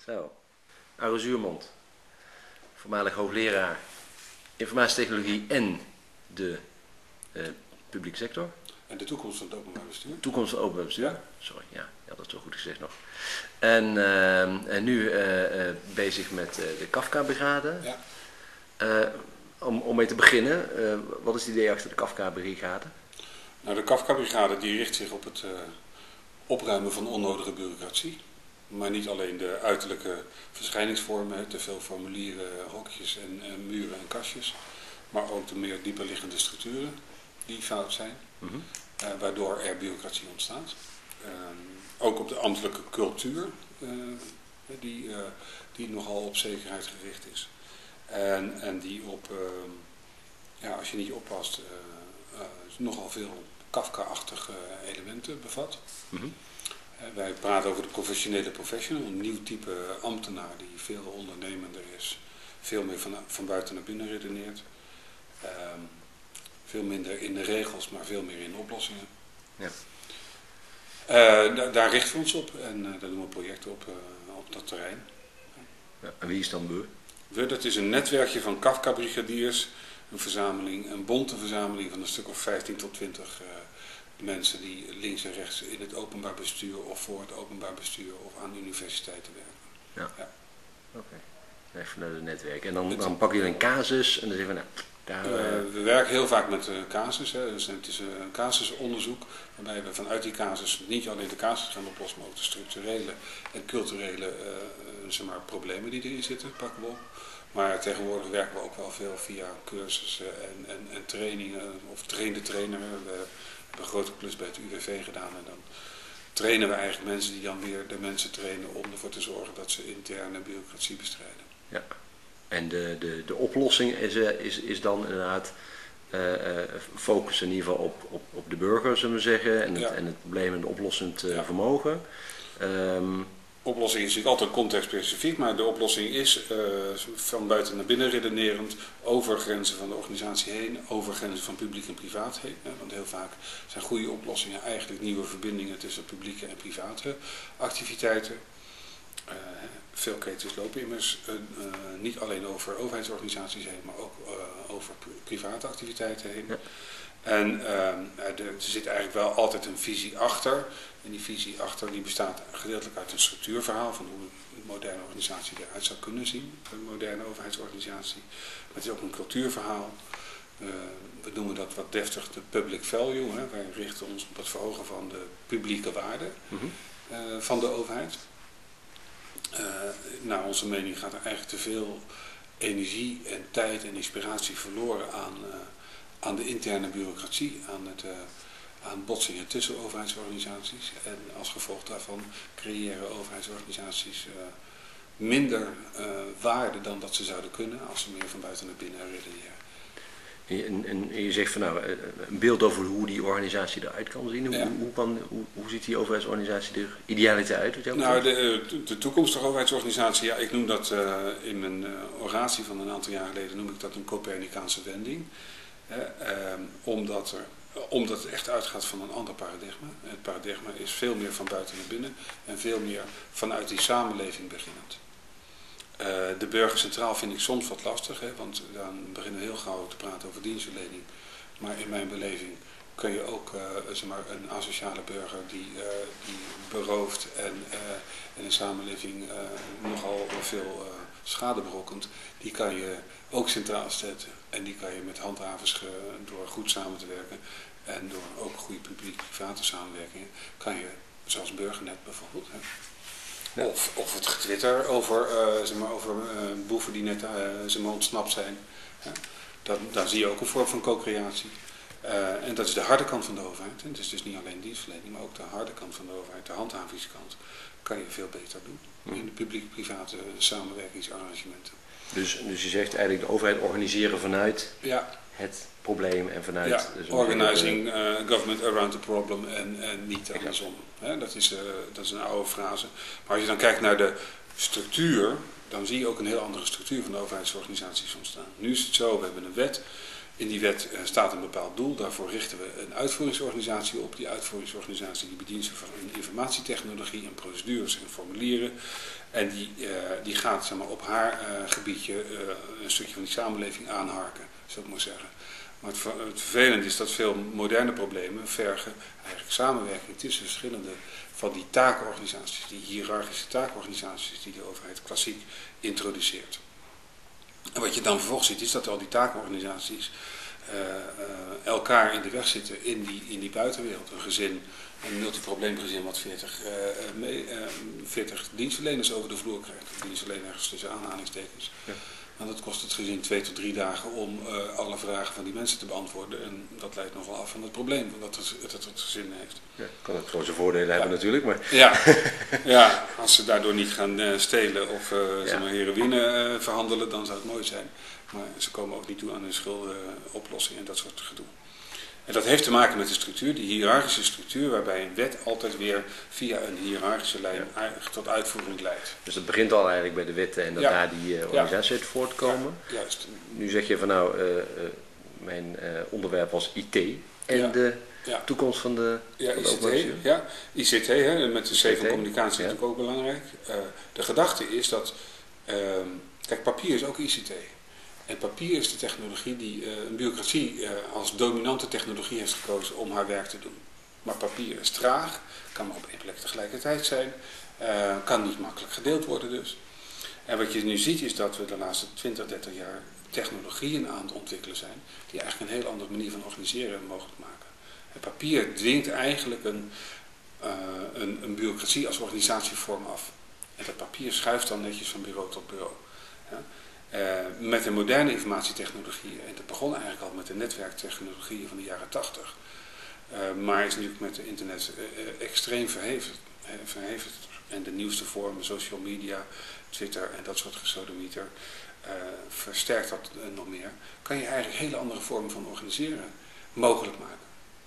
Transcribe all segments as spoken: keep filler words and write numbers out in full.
Zo, Arro Zuurmond, voormalig hoogleraar informatietechnologie en de uh, publieke sector. En de toekomst van het openbaar bestuur. Toekomst van het openbaar bestuur, ja. Sorry, ja, ja, dat is wel goed gezegd nog. En, uh, en nu uh, uh, bezig met uh, de Kafka-brigade. Ja. Uh, om, om mee te beginnen, uh, wat is het idee achter de Kafka-brigade? Nou, de Kafka-brigade die richt zich op het uh, opruimen van onnodige bureaucratie. Maar niet alleen de uiterlijke verschijningsvormen, te veel formulieren, hokjes en, en muren en kastjes. Maar ook de meer dieperliggende structuren die fout zijn. Mm-hmm. uh, waardoor er bureaucratie ontstaat. Uh, ook op de ambtelijke cultuur, uh, die, uh, die nogal op zekerheid gericht is. En, en die op, uh, ja, als je niet oppast, uh, uh, nogal veel Kafka-achtige elementen bevat. Mm-hmm. uh, wij praten over de professionele professional, een nieuw type ambtenaar die veel ondernemender is. Veel meer van, van buiten naar binnen redeneert. Uh, veel minder in de regels, maar veel meer in de oplossingen. Ja. Uh, da daar richten we ons op en uh, daar doen we projecten op, uh, op dat terrein. Ja, en wie is dan we? We, dat is een netwerkje van Kafka-brigadiers, een verzameling, een bonte verzameling van een stuk of vijftien tot twintig uh, mensen die links en rechts in het openbaar bestuur of voor het openbaar bestuur of aan universiteiten werken. Ja, ja. Oké. Okay. Even naar het netwerk. En dan, dan pakken jullie een casus en dan zeggen we, nou, daar, uh, we werken heel vaak met uh, casus. Hè. Dus het is een casusonderzoek waarbij we vanuit die casus niet alleen de casus gaan oplossen, maar ook de structurele en culturele uh, zeg maar, problemen die erin zitten, pakken we op. Maar tegenwoordig werken we ook wel veel via cursussen en, en, en trainingen of trainde trainer. We hebben een grote klus bij het U W V gedaan en dan trainen we eigenlijk mensen die dan weer de mensen trainen om ervoor te zorgen dat ze interne bureaucratie bestrijden. Ja. En de, de, de oplossing is, is, is dan inderdaad uh, uh, focussen in ieder geval op, op, op de burger, zullen we zeggen, en het, ja. en het probleem en de oplossend uh, ja. vermogen. Um, oplossing is natuurlijk altijd contextspecifiek, maar de oplossing is uh, van buiten naar binnen redenerend, over grenzen van de organisatie heen, over grenzen van publiek en privaat heen. Hè, want heel vaak zijn goede oplossingen eigenlijk nieuwe verbindingen tussen publieke en private activiteiten. Uh, veel ketens lopen immers uh, uh, niet alleen over overheidsorganisaties heen, maar ook uh, over private activiteiten heen. Ja. En uh, er zit eigenlijk wel altijd een visie achter. En die visie achter die bestaat gedeeltelijk uit een structuurverhaal van hoe een moderne organisatie eruit zou kunnen zien. Een moderne overheidsorganisatie. Maar het is ook een cultuurverhaal. Uh, we noemen dat wat deftig de public value. Hè. Wij richten ons op het verhogen van de publieke waarde mm-hmm. uh, van de overheid. Uh, naar onze mening gaat er eigenlijk te veel energie en tijd en inspiratie verloren aan, uh, aan de interne bureaucratie, aan, het, uh, aan botsingen tussen overheidsorganisaties. En als gevolg daarvan creëren overheidsorganisaties uh, minder uh, waarde dan dat ze zouden kunnen als ze meer van buiten naar binnen redeneren. En, en je zegt van nou, een beeld over hoe die organisatie eruit kan zien. Hoe, ja. hoe, kan, hoe, hoe ziet die overheidsorganisatie er idealiter uit? Wat nou, de, de toekomstige overheidsorganisatie, ja, ik noem dat uh, in mijn uh, oratie van een aantal jaar geleden, noem ik dat een Copernicaanse wending. Uh, uh, omdat, er, uh, omdat het echt uitgaat van een ander paradigma. Het paradigma is veel meer van buiten naar binnen en veel meer vanuit die samenleving beginnend. Uh, de burger centraal vind ik soms wat lastig, hè, want dan beginnen we heel gauw te praten over dienstverlening. Maar in mijn beleving kun je ook uh, zeg maar een asociale burger die, uh, die berooft en, uh, en een samenleving uh, nogal veel uh, schade berokkent, die kan je ook centraal zetten. En die kan je met handhavers uh, door goed samen te werken en door ook goede publiek-private samenwerkingen, kan je, zoals Burgernet bijvoorbeeld, hè, Of, of het getwitter over, uh, zeg maar, over uh, boeven die net uh, zeg maar, ontsnapt zijn. Ja, dan, dan zie je ook een vorm van co-creatie. Uh, en dat is de harde kant van de overheid. Het is dus niet alleen dienstverlening, maar ook de harde kant van de overheid, de handhavingskant, kan je veel beter doen in de publiek-private samenwerkingsarrangementen. Dus, dus je zegt eigenlijk de overheid organiseren vanuit ja. het probleem en vanuit... Ja, dus organizing uh, government around the problem en, en niet andersom. He, dat, is, uh, dat is een oude frase. Maar als je dan kijkt naar de structuur, dan zie je ook een heel andere structuur van de overheidsorganisaties ontstaan. Nu is het zo, we hebben een wet. In die wet uh, staat een bepaald doel. Daarvoor richten we een uitvoeringsorganisatie op. Die uitvoeringsorganisatie die bedient zich van informatietechnologie en procedures en formulieren. En die, uh, die gaat zeg maar, op haar uh, gebiedje uh, een stukje van die samenleving aanharken, zou ik maar zeggen. Maar het, het vervelende is dat veel moderne problemen vergen eigenlijk samenwerking tussen verschillende van die taakorganisaties, die hiërarchische taakorganisaties die de overheid klassiek introduceert. En wat je dan vervolgens ziet is dat al die taakorganisaties uh, uh, elkaar in de weg zitten in die, in die buitenwereld. Een gezin, een multiprobleemgezin wat veertig, uh, mee, uh, veertig dienstverleners over de vloer krijgt. Dienstverleners tussen aanhalingstekens. Ja. En dat kost het gezin twee tot drie dagen om uh, alle vragen van die mensen te beantwoorden. En dat leidt nogal af van het probleem dat het, het, het gezin heeft. Ja, kan het voor zijn voordelen ja. hebben natuurlijk. Maar... Ja. ja, als ze daardoor niet gaan uh, stelen of uh, ja. zeg maar, heroïne uh, verhandelen, dan zou het mooi zijn. Maar ze komen ook niet toe aan hun schuldenoplossing en dat soort gedoe. En dat heeft te maken met de structuur, die hiërarchische structuur, waarbij een wet altijd weer via een hiërarchische lijn ja. tot uitvoering leidt. Dus het begint al eigenlijk bij de wetten en dat ja. daar die uh, organisaties uit ja. voortkomen. Ja, juist. Nu zeg je van nou, uh, uh, mijn uh, onderwerp was I T en ja. de ja. toekomst van de, ja, van de I C T. Ja, I C T, hè, met de C van communicatie ja. is natuurlijk ook belangrijk. Uh, de gedachte is dat, uh, kijk, papier is ook I C T. En papier is de technologie die uh, een bureaucratie uh, als dominante technologie heeft gekozen om haar werk te doen. Maar papier is traag, kan maar op één plek tegelijkertijd zijn, uh, kan niet makkelijk gedeeld worden dus. En wat je nu ziet is dat we de laatste twintig, dertig jaar technologieën aan het ontwikkelen zijn die eigenlijk een heel andere manier van organiseren mogelijk maken. En papier dwingt eigenlijk een, uh, een, een bureaucratie als organisatievorm af. En dat papier schuift dan netjes van bureau tot bureau. Ja. Uh, met de moderne informatietechnologieën, en dat begon eigenlijk al met de netwerktechnologieën van de jaren tachtig, uh, maar is nu met het internet uh, extreem verhevigd, uh, verhevigd. En de nieuwste vormen, social media, Twitter en dat soort gesodemieter, uh, versterkt dat uh, nog meer. Kan je eigenlijk hele andere vormen van organiseren mogelijk maken.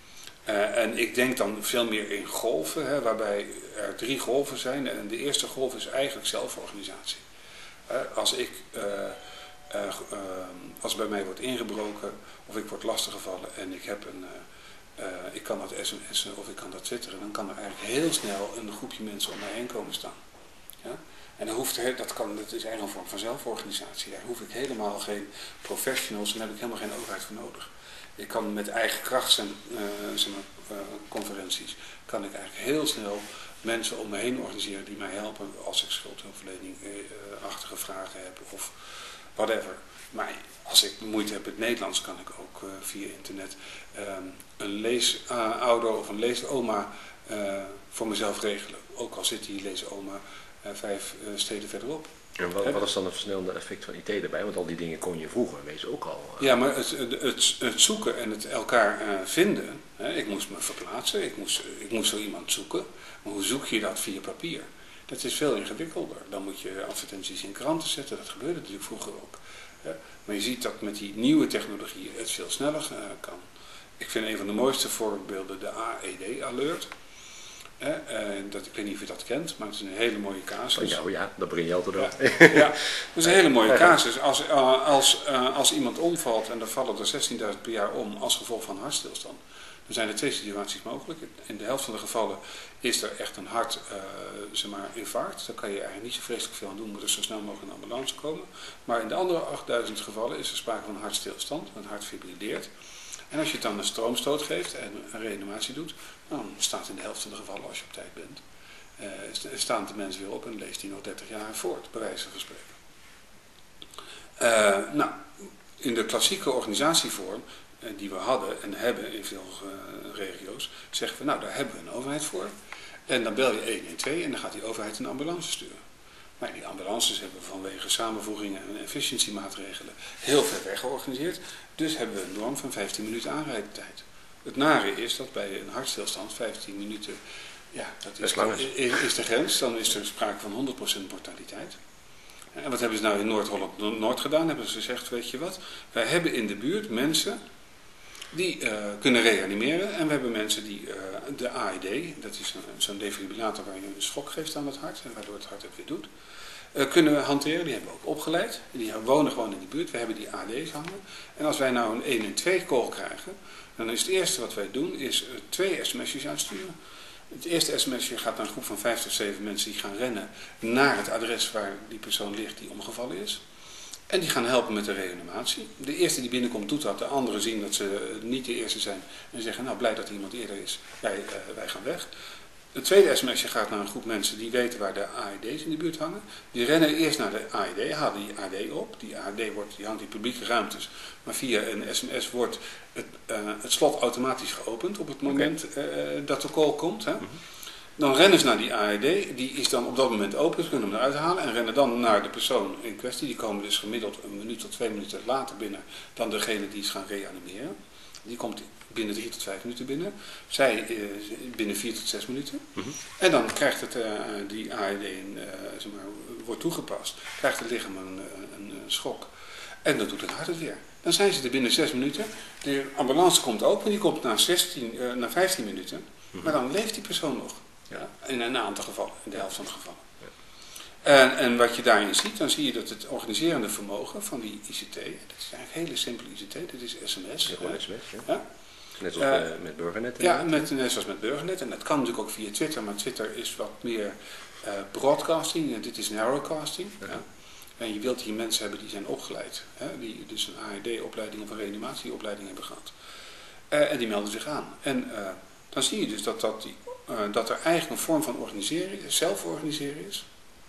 Uh, en ik denk dan veel meer in golven, hè, waarbij er drie golven zijn. En de eerste golf is eigenlijk zelforganisatie. Uh, als ik, uh, uh, uh, als bij mij wordt ingebroken of ik word lastiggevallen en ik heb een, uh, uh, ik kan dat sms'en of ik kan dat twitteren, dan kan er eigenlijk heel snel een groepje mensen om mij heen komen staan. Ja? En dan hoeft er, dat, kan, dat is eigenlijk een vorm van zelforganisatie. Daar hoef ik helemaal geen professionals en daar heb ik helemaal geen overheid voor nodig. Ik kan met eigen kracht zijn, uh, zeg maar, uh, conferenties, kan ik eigenlijk heel snel mensen om me heen organiseren die mij helpen als ik schuldhulpverlening-achtige uh, vragen heb of whatever. Maar als ik moeite heb met Nederlands kan ik ook uh, via internet um, een leesouder uh, of een leesoma uh, voor mezelf regelen. Ook al zit die leesoma uh, vijf uh, steden verderop. En wat, wat is dan het versnellende effect van I T erbij? Want al die dingen kon je vroeger, wees ook al. Uh... Ja, maar het, het, het, het zoeken en het elkaar uh, vinden. Hè, ik moest me verplaatsen, ik moest, ik moest zo iemand zoeken. Maar hoe zoek je dat via papier? Dat is veel ingewikkelder. Dan moet je advertenties in kranten zetten, dat gebeurde natuurlijk vroeger ook. Hè. Maar je ziet dat met die nieuwe technologieën het veel sneller uh, kan. Ik vind een van de mooiste voorbeelden de A E D-alert. Eh, uh, dat, ik weet niet of je dat kent, maar het is een hele mooie casus. Oh ja, dat breng je altijd op. Ja, ja, dat is een hele mooie casus. Als, uh, als, uh, als iemand omvalt en er vallen er zestienduizend per jaar om als gevolg van hartstilstand, dan zijn er twee situaties mogelijk. In de helft van de gevallen is er echt een hart, uh, zeg maar, infarct. Daar kan je eigenlijk niet zo vreselijk veel aan doen, moet er zo snel mogelijk een ambulance komen. Maar in de andere achtduizend gevallen is er sprake van een hartstilstand, het hart fibrilleert. En als je het dan een stroomstoot geeft en een reanimatie doet, dan staat in de helft van de gevallen, als je op tijd bent, uh, staan de mensen weer op en leest die nog dertig jaar voort, bij wijze van spreken. Uh, nou, in de klassieke organisatievorm uh, die we hadden en hebben in veel uh, regio's, zeggen we, nou daar hebben we een overheid voor. En dan bel je honderdtwaalf en dan gaat die overheid een ambulance sturen. Maar die ambulances hebben we vanwege samenvoegingen en efficiëntiemaatregelen heel ver weg georganiseerd. Dus hebben we een norm van vijftien minuten aanrijdtijd. Het nare is dat bij een hartstilstand vijftien minuten, ja, dat is, dat is, is, is de grens. Dan is er sprake van honderd procent mortaliteit. En wat hebben ze nou in Noord-Holland-Noord gedaan? Hebben ze gezegd, weet je wat, wij hebben in de buurt mensen die uh, kunnen reanimeren. En we hebben mensen die uh, de A E D, dat is zo'n defibrillator waar je een schok geeft aan het hart, en waardoor het hart het weer doet, uh, kunnen we hanteren. Die hebben we ook opgeleid. Die wonen gewoon in die buurt. We hebben die A D's hangen. En als wij nou een honderdtwaalf call krijgen, dan is het eerste wat wij doen, is uh, twee sms'jes uitsturen. Het eerste sms'je gaat naar een groep van vijf tot zeven mensen die gaan rennen naar het adres waar die persoon ligt die omgevallen is. En die gaan helpen met de reanimatie. De eerste die binnenkomt doet dat, de anderen zien dat ze niet de eerste zijn en zeggen nou blij dat er iemand eerder is, wij, uh, wij gaan weg. Het tweede sms'je gaat naar een groep mensen die weten waar de A E D's in de buurt hangen. Die rennen eerst naar de A E D, halen die A E D op. Die A E D wordt, die hangt in publieke ruimtes. Maar via een sms wordt het, uh, het slot automatisch geopend op het moment okay. uh, dat de call komt. Hè. Mm-hmm. Dan rennen ze naar die A E D, die is dan op dat moment open, ze kunnen hem eruit halen. En rennen dan naar de persoon in kwestie. Die komen dus gemiddeld een minuut tot twee minuten later binnen dan degene die is gaan reanimeren. Die komt binnen drie tot vijf minuten binnen. Zij uh, binnen vier tot zes minuten. Mm-hmm. En dan krijgt het, uh, die A E D in, uh, zeg maar, wordt toegepast. Krijgt het lichaam een, een, een schok. En dan doet het hart het weer. Dan zijn ze er binnen zes minuten. De ambulance komt open. Die komt na, zestien, uh, na vijftien minuten. Mm-hmm. Maar dan leeft die persoon nog. Ja. In een aantal gevallen. In de helft van de gevallen. Ja. En, en wat je daarin ziet. Dan zie je dat het organiserende vermogen van die I C T. Dat is eigenlijk hele simpele I C T. Dat is sms. Ja, ja. sms ja. Ja? Net zoals uh, met Burgernet. Ja, met, net zoals met Burgernet. En dat kan natuurlijk ook via Twitter. Maar Twitter is wat meer uh, broadcasting. En dit is narrowcasting. Ja. Ja. En je wilt hier mensen hebben die zijn opgeleid. Hè? Die dus een A E D-opleiding of een reanimatieopleiding hebben gehad. Uh, en die melden zich aan. En uh, dan zie je dus dat, dat, die, uh, dat er eigenlijk een vorm van organiseren, zelforganiseren is.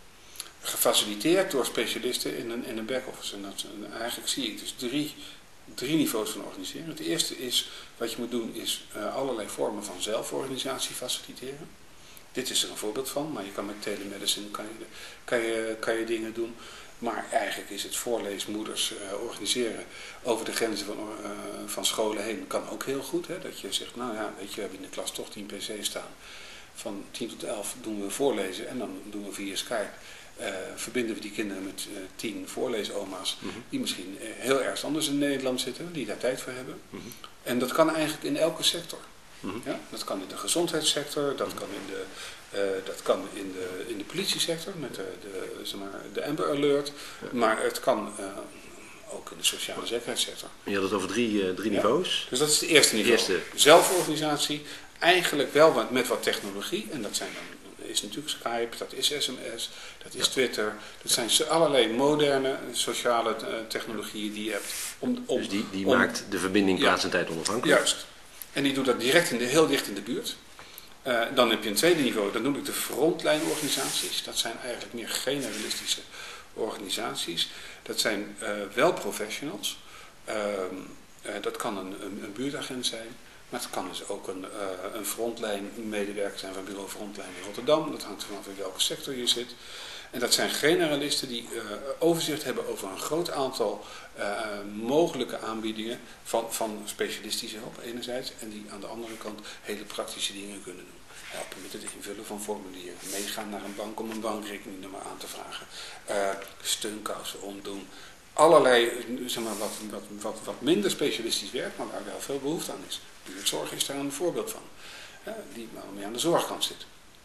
Gefaciliteerd door specialisten in een, in een back-office. En, dat, en eigenlijk zie ik dus drie... Drie niveaus van organiseren. Het eerste is, wat je moet doen, is uh, allerlei vormen van zelforganisatie faciliteren. Dit is er een voorbeeld van, maar je kan met telemedicine kan je, kan je, kan je dingen doen. Maar eigenlijk is het voorleesmoeders uh, organiseren over de grenzen van, uh, van scholen heen kan ook heel goed. Hè? Dat je zegt, nou ja, weet je, we hebben in de klas toch tien pc's staan. Van tien tot elf doen we voorlezen en dan doen we via Skype. Uh, verbinden we die kinderen met uh, tien voorleesoma's mm-hmm. die misschien uh, heel erg anders in Nederland zitten, die daar tijd voor hebben. Mm-hmm. En dat kan eigenlijk in elke sector. Mm-hmm. Ja? Dat kan in de gezondheidssector, dat mm-hmm. kan in de, uh, dat kan in de, in de politiesector met de, de, zeg maar, de Amber Alert, ja. Maar het kan uh, ook in de sociale zekerheidssector. Je had het over drie, uh, drie ja. niveaus. Dus dat is het eerste niveau. Eerste. Zelforganisatie, eigenlijk wel wat, met wat technologie, en dat zijn dan is natuurlijk Skype, dat is S M S, dat is ja. Twitter. Dat zijn allerlei moderne sociale uh, technologieën die je hebt. Om, om, dus die, die om, maakt de verbinding plaats en tijd onafhankelijk? Juist. En die doet dat direct in de, heel dicht in de buurt. Uh, dan heb je een tweede niveau, dat noem ik de frontlijnorganisaties. Dat zijn eigenlijk meer generalistische organisaties. Dat zijn uh, wel professionals. Uh, uh, dat kan een, een, een buurtagent zijn. Maar het kan dus ook een, uh, een frontline medewerker zijn van bureau Frontline in Rotterdam. Dat hangt vanaf in welke sector je zit. En dat zijn generalisten die uh, overzicht hebben over een groot aantal uh, mogelijke aanbiedingen van, van specialistische hulp enerzijds. En die aan de andere kant hele praktische dingen kunnen doen. Helpen met het invullen van formulieren. Meegaan naar een bank om een bankrekeningnummer aan te vragen. Uh, steunkousen omdoen. Allerlei, zeg maar, wat, wat, wat, wat minder specialistisch werk, maar waar wel veel behoefte aan is. Buurtzorg is daar een voorbeeld van, hè, die waarmee aan de zorgkant zit.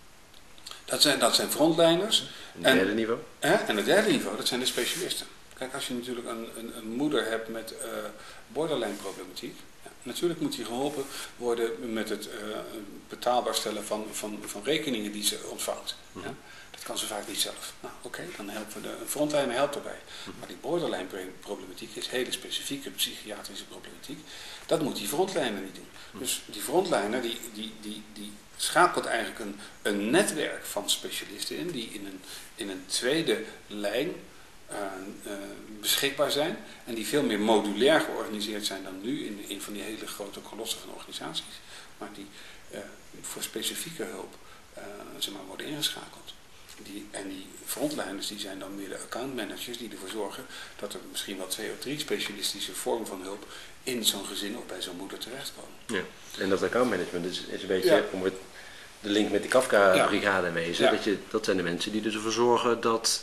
Dat zijn, dat zijn frontliners. En het derde niveau? Hè, en het derde niveau, dat zijn de specialisten. Kijk, als je natuurlijk een, een, een moeder hebt met uh, borderline problematiek, ja, natuurlijk moet die geholpen worden met het uh, betaalbaar stellen van, van, van rekeningen die ze ontvangt. Mm-hmm. Ja. Dat kan ze vaak niet zelf. Nou oké, okay, dan helpen we de, een frontliner helpt erbij. Mm-hmm. Maar die borderline problematiek is hele specifieke psychiatrische problematiek. Dat moet die frontliner niet doen. Mm-hmm. Dus die frontliner die, die, die, die schakelt eigenlijk een, een netwerk van specialisten in die in een, in een tweede lijn uh, uh, beschikbaar zijn. En die veel meer modulair georganiseerd zijn dan nu in een van die hele grote kolossen van organisaties. Maar die uh, voor specifieke hulp uh, zeg maar, worden ingeschakeld. Die, en die frontliners die zijn dan meer de accountmanagers die ervoor zorgen dat er misschien wel twee of drie specialistische vormen van hulp in zo'n gezin of bij zo'n moeder terechtkomen. Ja. En dat accountmanagement is, is een beetje ja. om het, de link met die Kafka-brigade in wezen. Ja. Dat, je, dat zijn de mensen die dus ervoor zorgen dat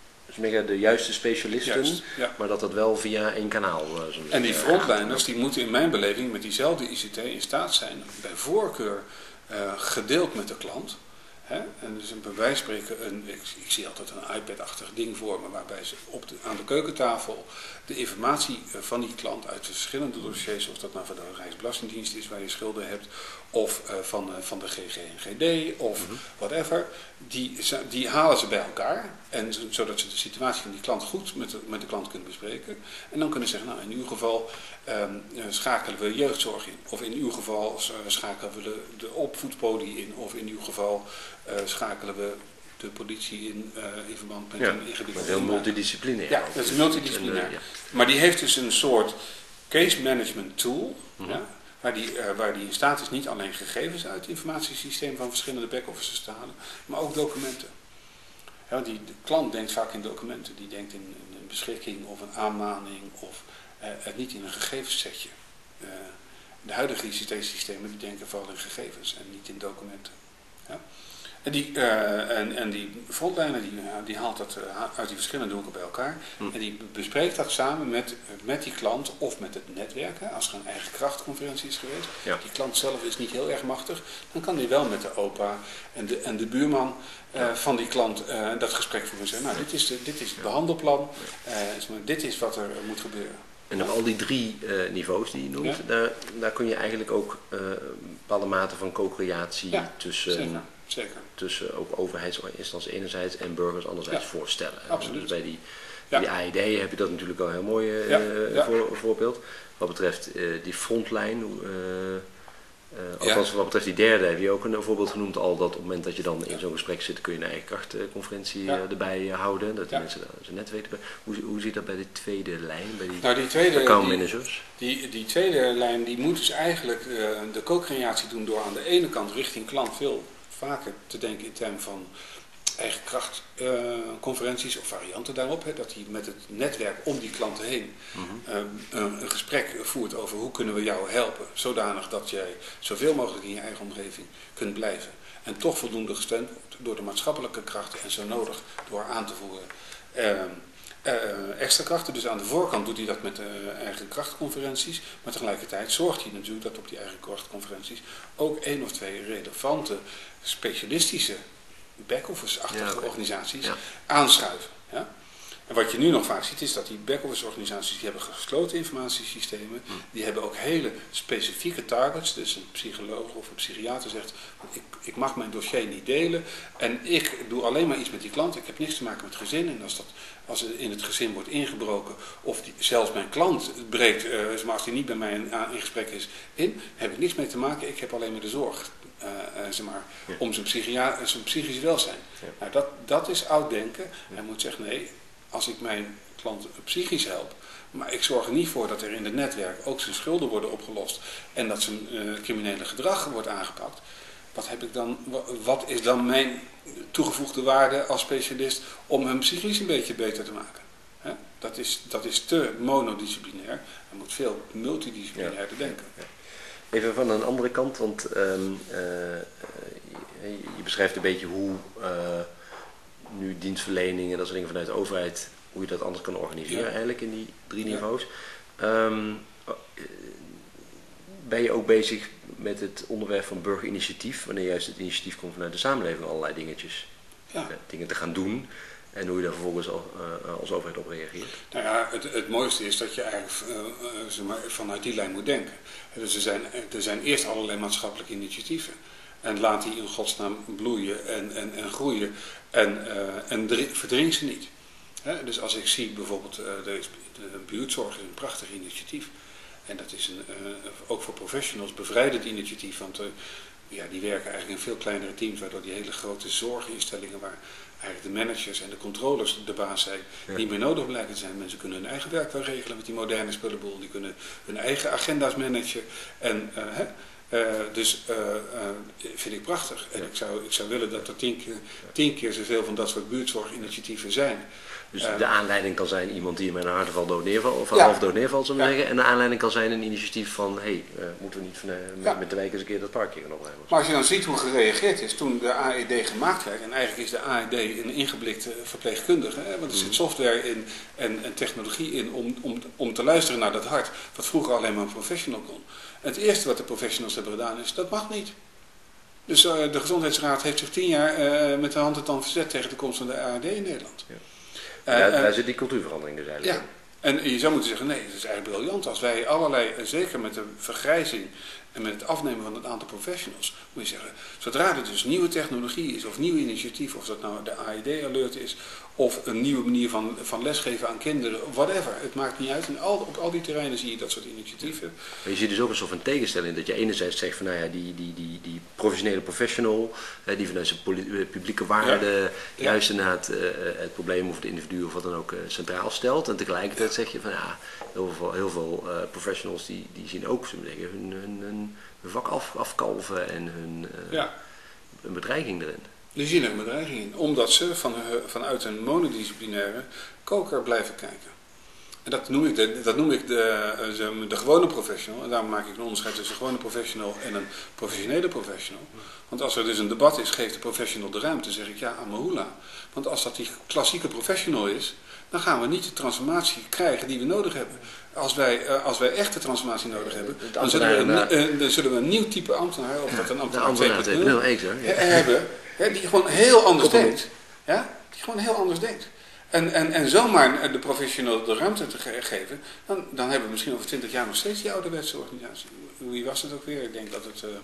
de juiste specialisten, Juist, ja. maar dat dat wel via één kanaal. Uh, en die frontliners die moeten in mijn beleving met diezelfde I C T in staat zijn, bij voorkeur uh, gedeeld met de klant. Hè? En dus bij wijze van spreken, een, ik, ik zie altijd een iPad-achtig ding voor me, waarbij ze op de, aan de keukentafel de informatie van die klant uit de verschillende dossiers, of dat nou van de Rijksbelastingdienst is waar je schulden hebt, of uh, van, uh, van de G G N G D, of mm-hmm. whatever, die, die halen ze bij elkaar, en, zodat ze de situatie van die klant goed met de, met de klant kunnen bespreken. En dan kunnen ze zeggen, nou in uw geval um, schakelen we jeugdzorg in, of in uw geval uh, schakelen we de, de opvoedpoli in, of in uw geval uh, schakelen we de politie in, uh, in verband met ja, een ingewikkelde... heel multidisciplinair. Ja, dat is multidisciplinair. En, uh, ja. Maar die heeft dus een soort case management tool, mm-hmm. ja, waar, die, uh, waar die in staat is niet alleen gegevens uit het informatiesysteem van verschillende back-offices te halen, maar ook documenten. Ja, die, de klant denkt vaak in documenten, die denkt in, in een beschikking of een aanmaning of uh, niet in een gegevenssetje. Uh, de huidige I C T-systemen die denken vooral in gegevens en niet in documenten. Ja? En, die, uh, en, en die frontlijner die, uh, die haalt dat uh, uit die verschillende hoeken bij elkaar hm. en die bespreekt dat samen met, met die klant of met het netwerk. Hè. Als er een eigen krachtconferentie is geweest, ja. die klant zelf is niet heel erg machtig, dan kan die wel met de opa en de, en de buurman uh, ja. van die klant uh, dat gesprek voeren en zeggen, nou dit is, de, dit is het behandelplan, uh, dit is wat er moet gebeuren. En op al die drie uh, niveaus die je noemt, ja. daar, daar kun je eigenlijk ook uh, bepaalde mate van co-creatie ja, tussen, zeker, zeker. tussen ook overheidsinstanties enerzijds en burgers anderzijds ja, voorstellen. Absoluut. Dus bij die, ja. die A I D heb je dat natuurlijk al een heel mooi uh, ja, ja. Voor, voorbeeld. Wat betreft uh, die frontline, uh, uh, althans ja. wat betreft die derde heb je ook een voorbeeld genoemd al, dat op het moment dat je dan in ja. zo'n gesprek zit, kun je een eigen krachtconferentie ja. uh, erbij uh, houden, dat die ja. mensen zijn net weten. Hoe, hoe zit dat bij de tweede lijn, bij die, nou, die tweede, account managers? Die, die, die tweede lijn die moet dus eigenlijk uh, de co-creatie doen door aan de ene kant richting klant veel vaker te denken in termen van eigen krachtconferenties uh, of varianten daarop. Hè, dat hij met het netwerk om die klanten heen mm-hmm. uh, een, een gesprek voert over hoe kunnen we jou helpen. Zodanig dat jij zoveel mogelijk in je eigen omgeving kunt blijven. En toch voldoende gesteund wordt door de maatschappelijke krachten en zo nodig door aan te voeren. Uh, Uh, extra krachten, dus aan de voorkant doet hij dat met uh, eigen krachtconferenties, maar tegelijkertijd zorgt hij natuurlijk dat op die eigen krachtconferenties ook één of twee relevante, specialistische back-office-achtige ja, okay. organisaties ja. aanschuiven. Ja? En wat je nu nog vaak ziet is dat die back-office organisaties die hebben gesloten informatiesystemen, hm. die hebben ook hele specifieke targets, dus een psycholoog of een psychiater zegt, ik, ik mag mijn dossier niet delen en ik doe alleen maar iets met die klant, ik heb niks te maken met het gezin en als dat Als er in het gezin wordt ingebroken, of die, zelfs mijn klant breekt, uh, maar als die niet bij mij in, in gesprek is, in, heb ik niks mee te maken. Ik heb alleen maar de zorg uh, uh, zeg maar, ja. om zijn, psychia- zijn psychisch welzijn. Ja. Nou, dat, dat is oud denken. Ja. Hij moet zeggen, nee, als ik mijn klant psychisch help, maar ik zorg er niet voor dat er in het netwerk ook zijn schulden worden opgelost en dat zijn uh, criminele gedrag wordt aangepakt. Wat, heb ik dan, wat is dan mijn toegevoegde waarde als specialist om hem psychisch een beetje beter te maken? He? Dat, is, dat is te monodisciplinair. Er moet veel multidisciplinair ja. te denken. Ja. Even van een andere kant, want um, uh, je, je beschrijft een beetje hoe uh, nu dienstverlening en dat soort dingen vanuit de overheid, hoe je dat anders kan organiseren ja. eigenlijk in die drie ja. niveaus. Um, ben je ook bezig met het onderwerp van burgerinitiatief, wanneer juist het initiatief komt vanuit de samenleving allerlei dingetjes, ja. uh, dingen te gaan doen en hoe je daar vervolgens al, uh, als overheid op reageert? Nou ja, het, het mooiste is dat je eigenlijk uh, uh, zeg maar, vanuit die lijn moet denken. Dus er zijn, er zijn eerst allerlei maatschappelijke initiatieven en laat die in godsnaam bloeien en, en, en groeien en, uh, en dri- verdring ze niet. He, dus als ik zie bijvoorbeeld, uh, de, de buurtzorg is een prachtig initiatief. En dat is een, uh, ook voor professionals bevrijdend initiatief, want uh, ja, die werken eigenlijk in veel kleinere teams, waardoor die hele grote zorginstellingen, waar eigenlijk de managers en de controllers de baas zijn, ja. niet meer nodig blijken te zijn. Mensen kunnen hun eigen werk wel regelen met die moderne spullenboel, die kunnen hun eigen agenda's managen. En, uh, hè, uh, dus uh, uh, vind ik prachtig. En ja. ik, zou, ik zou willen dat er tien keer, tien keer zoveel van dat soort buurtzorginitiatiëniten zijn. Dus de aanleiding kan zijn iemand die met een hartaanval dood neervalt, of ja. half dood neervalt, zou ik ja. zeggen. En de aanleiding kan zijn een initiatief van, hé, hey, uh, moeten we niet van, uh, met, ja. met de wijk eens een keer dat parkje gaan opnemen. Maar als je dan ziet hoe gereageerd is toen de A E D gemaakt werd, en eigenlijk is de A E D een ingeblikte verpleegkundige, hè, want er zit software in en, en technologie in om, om, om te luisteren naar dat hart, wat vroeger alleen maar een professional kon. En het eerste wat de professionals hebben gedaan is, dat mag niet. Dus uh, de Gezondheidsraad heeft zich tien jaar uh, met de hand en tand verzet tegen de komst van de A R D in Nederland. Ja. Uh, daar, uh, daar zit die cultuurverandering dus eigenlijk ja. in. En je zou moeten zeggen, nee, het is eigenlijk briljant. Als wij allerlei, zeker met de vergrijzing en met het afnemen van het aantal professionals, moet je zeggen, zodra er dus nieuwe technologie is of nieuw initiatief, of dat nou de A I D-alert is, of een nieuwe manier van, van lesgeven aan kinderen, whatever, het maakt niet uit. En al, op al die terreinen zie je dat soort initiatieven. Maar je ziet dus ook een soort van tegenstelling, dat je enerzijds zegt van, nou ja, die, die, die, die professionele professional, die vanuit zijn publieke waarde ja. juist inderdaad uh, het probleem of het individu of wat dan ook uh, centraal stelt. En tegelijkertijd zeg je van, ja, heel veel, heel veel uh, professionals die, die zien ook zullen we zeggen, hun, hun, hun vak af, afkalven en hun, uh, ja. een bedreiging erin. Die zien er een bedreiging in, omdat ze van, vanuit een monodisciplinaire koker blijven kijken. En dat noem ik de, dat noem ik de, de, de gewone professional, en daarom maak ik een onderscheid tussen een gewone professional en een professionele professional. Want als er dus een debat is, geeft de professional de ruimte, zeg ik ja, amahula. Want als dat die klassieke professional is, dan gaan we niet de transformatie krijgen die we nodig hebben. Als wij, uh, als wij echte transformatie nodig hebben, dan zullen, we een, uh, dan zullen we een nieuw type ambtenaar, of dat een ambtenaar twee punt nul hebben, hè, die gewoon heel anders denkt. Ja? Die gewoon heel anders denkt. En, en, en zomaar de professional de ruimte te ge geven, dan, dan hebben we misschien over twintig jaar nog steeds die ouderwetse organisatie. Wie was het ook weer? Ik denk dat het uh,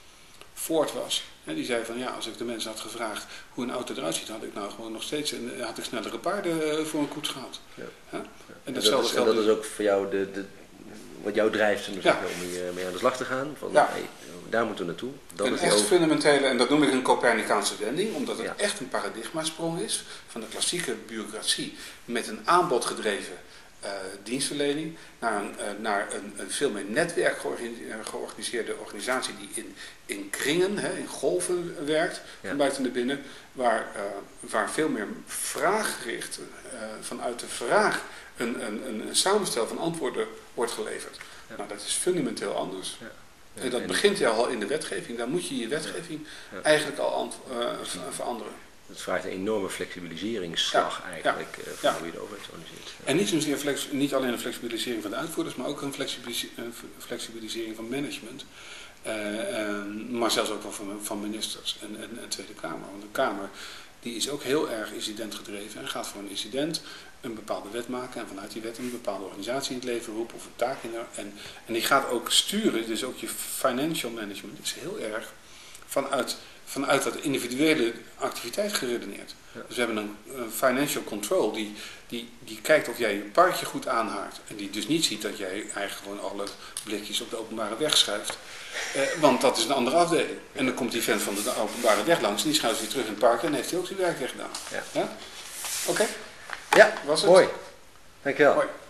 Ford was. Hè, die zei van ja, als ik de mensen had gevraagd hoe een auto eruit ziet, had ik nou gewoon nog steeds een, had ik snellere paarden voor een koets gehad. Ja. Ja? En, en, dat is, en dat is ook voor jou de, de, wat jou drijft om ja. hier mee aan de slag te gaan. Van, ja. hey, daar moeten we naartoe. Dat een is echt ook fundamentele, en dat noem ik een Copernicaanse wending, omdat het ja. echt een paradigmasprong is van de klassieke bureaucratie met een aanbodgedreven uh, dienstverlening naar, een, uh, naar een, een veel meer netwerk georganiseerde organisatie die in, in kringen, hè, in golven werkt, ja. van buiten naar binnen, waar, uh, waar veel meer vraaggericht uh, vanuit de vraag een, een, een, een samenstel van antwoorden wordt geleverd. Ja. Nou, dat is fundamenteel anders. Ja. Ja, en dat en begint ja al in de wetgeving. Dan moet je je wetgeving ja. eigenlijk al uh, veranderen. Het vraagt een enorme flexibiliseringsslag ja. eigenlijk ja. van ja. hoe je de overheid organiseert. Ja. En niet zozeer flex, niet alleen een flexibilisering van de uitvoerders, maar ook een flexibilis een flexibilisering van management. Uh, en, maar zelfs ook wel van, van ministers en, en, en Tweede Kamer. Want de Kamer die is ook heel erg incidentgedreven en gaat voor een incident een bepaalde wet maken en vanuit die wet een bepaalde organisatie in het leven roepen of een taak in er. En, en die gaat ook sturen, dus ook je financial management is heel erg vanuit, vanuit dat individuele activiteit geredeneerd. Ja. Dus we hebben een, een financial control die, die, die kijkt of jij je paardje goed aanhaakt en die dus niet ziet dat jij eigenlijk gewoon alle blikjes op de openbare weg schuift. Eh, want dat is een andere afdeling. En dan komt die vent van de openbare weg langs en die schuift weer terug in het park en heeft hij ook zijn werk weer gedaan. Ja. Ja? Oké? Okay. Ja, was het? Mooi. Dankjewel. Mooi.